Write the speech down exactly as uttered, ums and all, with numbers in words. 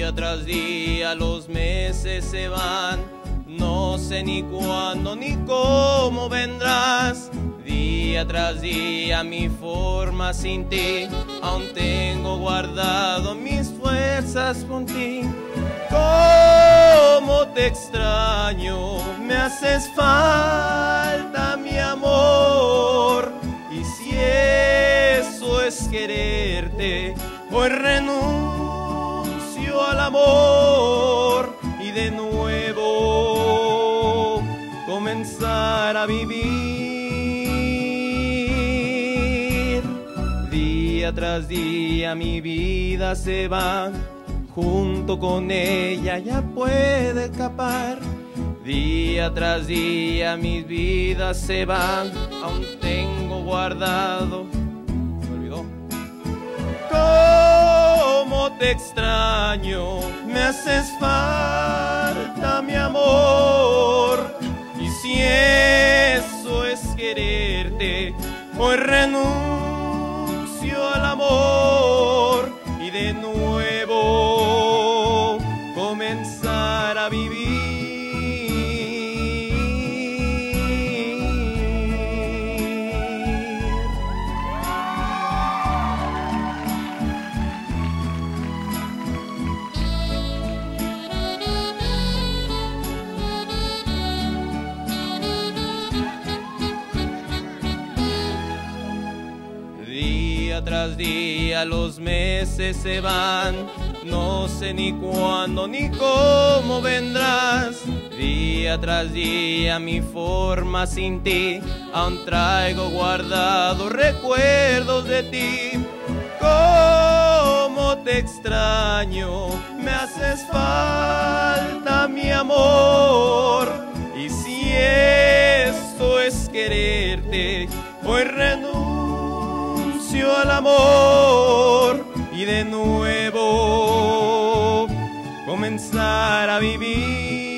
Día tras día los meses se van, no sé ni cuándo ni cómo vendrás. Día tras día mi forma sin ti, aún tengo guardado mis fuerzas con ti. Cómo te extraño, me haces falta mi amor. Y si eso es quererte, hoy renuncio al amor y de nuevo comenzar a vivir. Día tras día mi vida se va, junto con ella ya puede escapar. Día tras día mis vidas se van, aún tengo guardado. ¿Se me olvidó? Cómo te extraño, me haces falta mi amor. Y si eso es quererte, hoy renuncio al amor y de nuevo comenzar a vivir. Día tras día los meses se van, no sé ni cuándo ni cómo vendrás. Día tras día mi forma sin ti, aún traigo guardados recuerdos de ti. Cómo te extraño, me haces falta mi amor. Y si esto es quererte, hoy renuncio al amor y de nuevo comenzar a vivir.